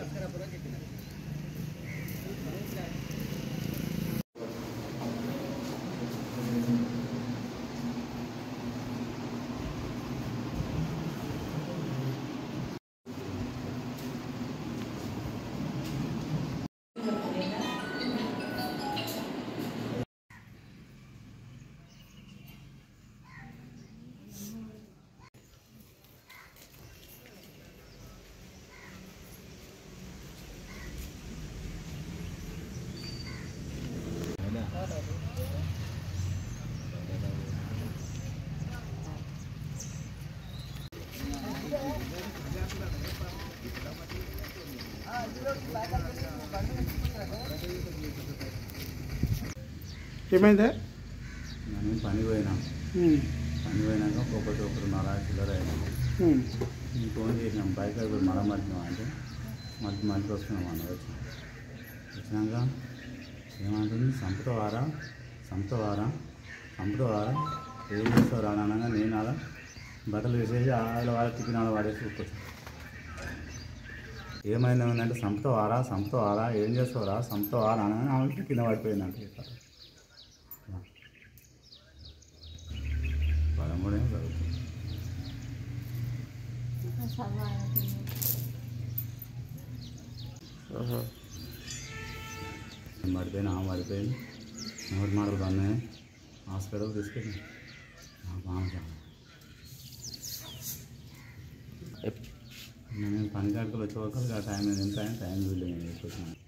ఏమైందా? నేను పనికి పోయినాక ఒకరు నరా చిల్లర అయినా ఫోన్ చేసినాం బైక్ ఇప్పుడు మళ్ళీ మర్చినాం అంటే మళ్ళీ వస్తున్నాం అన్న వచ్చినాక ఏమంటుంది సంపుతావారా ఏం చేస్తావు అనగా నేను అలా బట్టలు వేసేసి ఆడ వాడ తిప్పిన ఆడ వాడేసి కూర్చొచ్చు. ఏమైందంటే సంపుతావారా ఏం చేస్తావురా సంపుతావారా అనగా ఆమె కింద పడిపోయిందంట. పదమూడే జరుగుతుంది. పడిపోయింది ఆమె పడిపోయింది. నోటి మాటలు పన్నాయి. హాస్పిటల్ తీసుకెళ్ళి నేను పని కాడికి వచ్చే వరకు టైం ఎంత టైం వీళ్ళు నేను తీసుకొచ్చాను.